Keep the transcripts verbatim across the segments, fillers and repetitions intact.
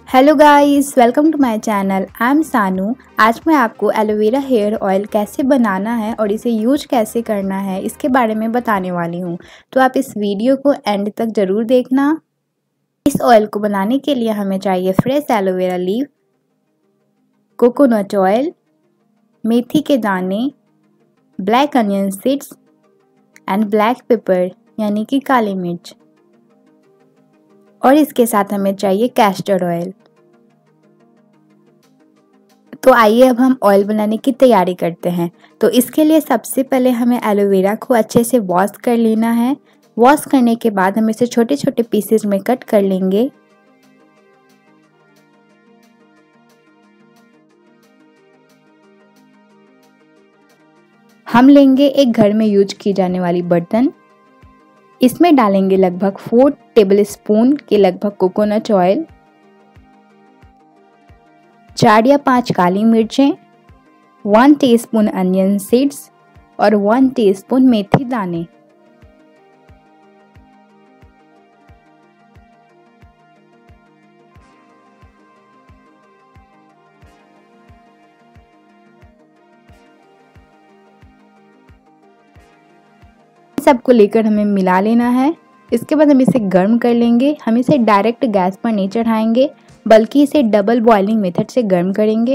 Hello guys, welcome to my channel. I am Sanu. आज मैं आपको एलोवेरा हेयर ऑयल कैसे बनाना है और इसे यूज कैसे करना है इसके बारे में बताने वाली हूँ। तो आप इस वीडियो को एंड तक ज़रूर देखना। इस ऑयल को बनाने के लिए हमें चाहिए fresh aloe vera leaf, coconut oil, मेथी के दाने, black onion seeds and black pepper यानी कि काली मिर्च, और इसके साथ हमें चाहिए कैस्टर ऑयल। तो आइए अब हम ऑयल बनाने की तैयारी करते हैं। तो इसके लिए सबसे पहले हमें एलोवेरा को अच्छे से वॉश कर लेना है। वॉश करने के बाद हम इसे छोटे छोटे पीसेस में कट कर लेंगे। हम लेंगे एक घर में यूज की जाने वाली बर्तन। इसमें डालेंगे लगभग फोर टेबल स्पून के लगभग कोकोनट ऑयल, चार या पांच काली मिर्चें, वन टीस्पून अनियन सीड्स और वन टीस्पून मेथी दाने। सबको लेकर हमें मिला लेना है। इसके बाद हम इसे गर्म कर लेंगे। हम इसे डायरेक्ट गैस पर नहीं चढ़ाएंगे, बल्कि इसे डबल बॉइलिंग मेथड से गर्म करेंगे।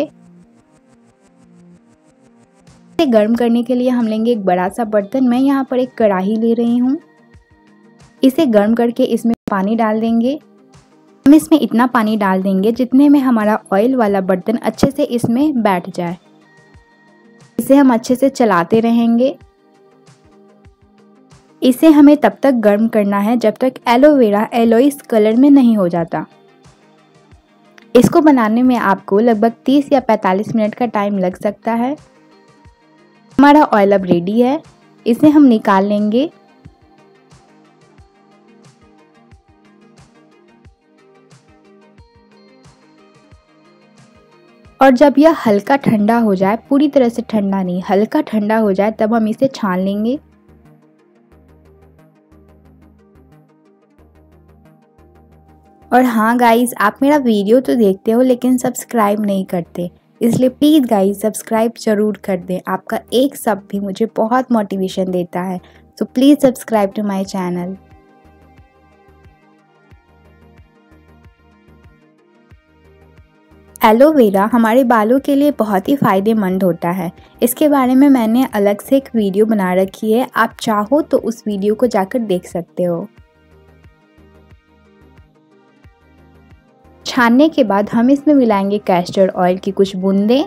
इसे गर्म करने के लिए हम लेंगे एक बड़ा सा बर्तन। मैं यहाँ पर एक कढ़ाई ले रही हूँ। इसे गर्म करके इसमें पानी डाल देंगे। हम इसमें इतना पानी डाल देंगे जितने में हमारा ऑयल वाला बर्तन अच्छे से इसमें बैठ जाए। इसे हम अच्छे से चलाते रहेंगे। इसे हमें तब तक गर्म करना है जब तक एलोवेरा येलोइश कलर में नहीं हो जाता। इसको बनाने में आपको लगभग तीस या पैंतालीस मिनट का टाइम लग सकता है। हमारा ऑयल अब रेडी है। इसे हम निकाल लेंगे। और जब यह हल्का ठंडा हो जाए, पूरी तरह से ठंडा नहीं, हल्का ठंडा हो जाए, तब हम इसे छान लेंगे। और हाँ गाइस, आप मेरा वीडियो तो देखते हो लेकिन सब्सक्राइब नहीं करते, इसलिए प्लीज़ गाइस सब्सक्राइब जरूर कर दें। आपका एक सब भी मुझे बहुत मोटिवेशन देता है। So please subscribe to my channel. Aloe vera हमारे बालों के लिए बहुत ही फ़ायदेमंद होता है। इसके बारे में मैंने अलग से एक वीडियो बना रखी है, आप चाहो तो उस वीडियो को जाकर देख सकते हो। छानने के बाद हम इसमें मिलाएंगे कैस्टर ऑयल की कुछ बूंदें।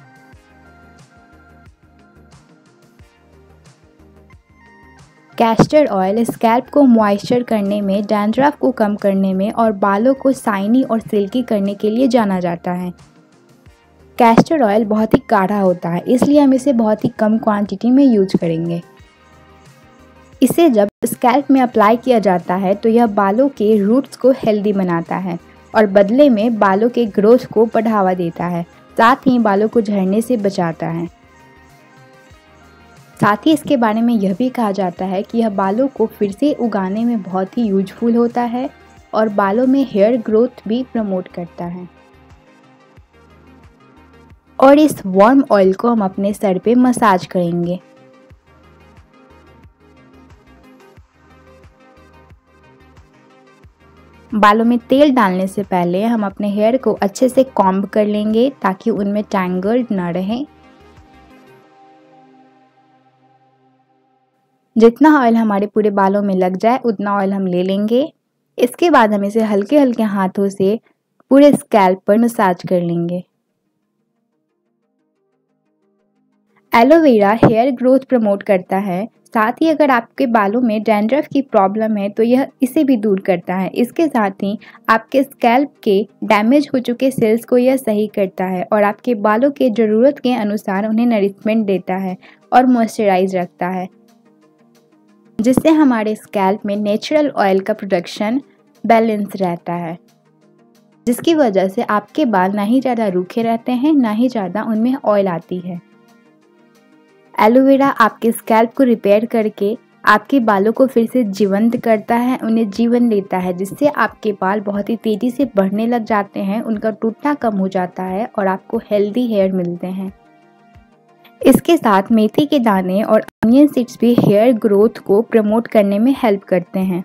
कैस्टर ऑयल स्कैल्प को मॉइस्चर करने में, डैंड्रफ को कम करने में और बालों को शाइनी और सिल्की करने के लिए जाना जाता है। कैस्टर ऑयल बहुत ही गाढ़ा होता है, इसलिए हम इसे बहुत ही कम क्वांटिटी में यूज करेंगे। इसे जब स्कैल्प में अप्लाई किया जाता है तो यह बालों के रूट्स को हेल्दी बनाता है और बदले में बालों के ग्रोथ को बढ़ावा देता है। साथ ही बालों को झड़ने से बचाता है। साथ ही इसके बारे में यह भी कहा जाता है कि यह बालों को फिर से उगाने में बहुत ही यूजफुल होता है और बालों में हेयर ग्रोथ भी प्रमोट करता है। और इस वार्म ऑयल को हम अपने सर पे मसाज करेंगे। बालों में तेल डालने से पहले हम अपने हेयर को अच्छे से कॉम्ब कर लेंगे ताकि उनमें टैंगल्ड ना रहे। जितना ऑयल हमारे पूरे बालों में लग जाए उतना ऑयल हम ले लेंगे। इसके बाद हम इसे हल्के हल्के हाथों से पूरे स्कैल्प पर मसाज कर लेंगे। एलोवेरा हेयर ग्रोथ प्रमोट करता है। साथ ही अगर आपके बालों में डैंड्रफ की प्रॉब्लम है तो यह इसे भी दूर करता है। इसके साथ ही आपके स्कैल्प के डैमेज हो चुके सेल्स को यह सही करता है और आपके बालों के ज़रूरत के अनुसार उन्हें नरिशमेंट देता है और मॉइस्चराइज रखता है, जिससे हमारे स्कैल्प में नेचुरल ऑयल का प्रोडक्शन बैलेंस रहता है, जिसकी वजह से आपके बाल ना ही ज़्यादा रूखे रहते हैं, ना ही ज़्यादा उनमें ऑयल आती है। एलोवेरा आपके स्कैल्प को रिपेयर करके आपके बालों को फिर से जीवंत करता है, उन्हें जीवन देता है, जिससे आपके बाल बहुत ही तेज़ी से बढ़ने लग जाते हैं, उनका टूटना कम हो जाता है और आपको हेल्दी हेयर मिलते हैं। इसके साथ मेथी के दाने और अनियन सीड्स भी हेयर ग्रोथ को प्रमोट करने में हेल्प करते हैं।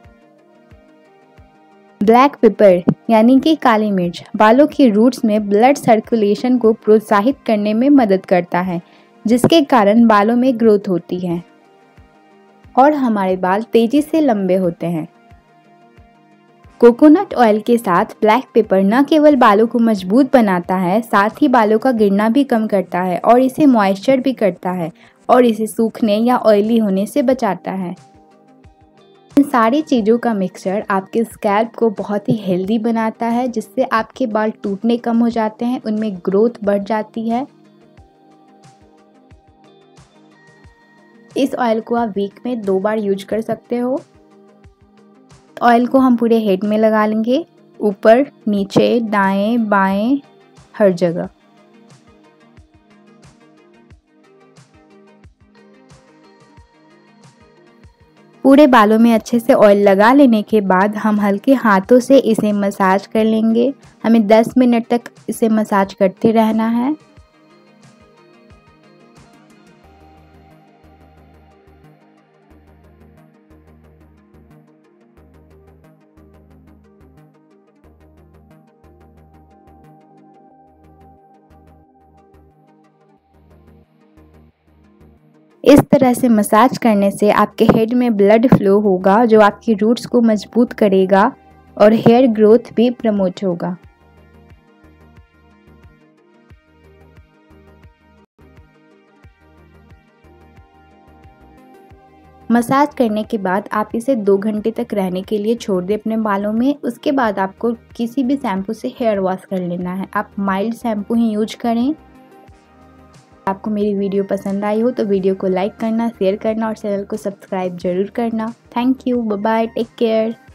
ब्लैक पेपर यानी कि काली मिर्च बालों की रूट्स में ब्लड सर्कुलेशन को प्रोत्साहित करने में मदद करता है, जिसके कारण बालों में ग्रोथ होती है और हमारे बाल तेजी से लंबे होते हैं। कोकोनट ऑयल के साथ ब्लैक पेपर न केवल बालों को मजबूत बनाता है, साथ ही बालों का गिरना भी कम करता है और इसे मॉइस्चर भी करता है और इसे सूखने या ऑयली होने से बचाता है। इन सारी चीज़ों का मिक्सचर आपके स्कैल्प को बहुत ही हेल्दी बनाता है, जिससे आपके बाल टूटने कम हो जाते हैं, उनमें ग्रोथ बढ़ जाती है। इस ऑयल को आप वीक में दो बार यूज कर सकते हो। ऑयल को हम पूरे हेड में लगा लेंगे, ऊपर, नीचे, दाएं, बाएं, हर जगह। पूरे बालों में अच्छे से ऑयल लगा लेने के बाद हम हल्के हाथों से इसे मसाज कर लेंगे। हमें दस मिनट तक इसे मसाज करते रहना है। इस तरह से मसाज करने से आपके हेड में ब्लड फ्लो होगा, जो आपकी रूट्स को मजबूत करेगा और हेयर ग्रोथ भी प्रमोट होगा। मसाज करने के बाद आप इसे दो घंटे तक रहने के लिए छोड़ दें अपने बालों में। उसके बाद आपको किसी भी शैम्पू से हेयर वॉश कर लेना है। आप माइल्ड शैम्पू ही यूज करें। आपको मेरी वीडियो पसंद आई हो तो वीडियो को लाइक करना, शेयर करना और चैनल को सब्सक्राइब जरूर करना। Thank you, bye bye, take care.